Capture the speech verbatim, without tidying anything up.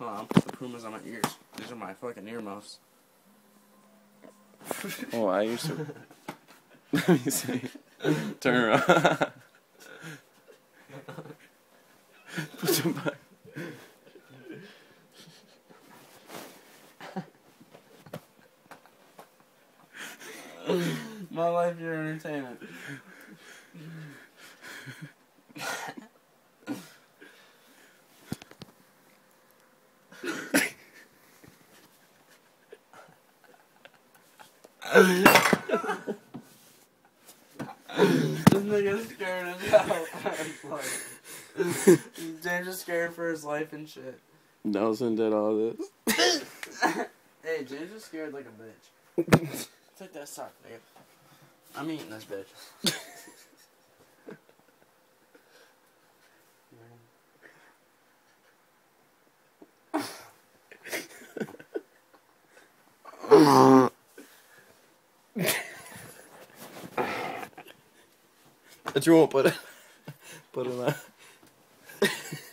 Hold on, I'll put the Pumas on my ears. These are my fucking earmuffs. Oh, I used to. Let me see. Turn around. Put them back. My life, your entertainment. This nigga's scared as hell. James is scared for his life and shit. Nelson did all this. Hey, James is scared like a bitch. Take that sock, nigga. I'm eating this bitch. But you won't put it. Put it on.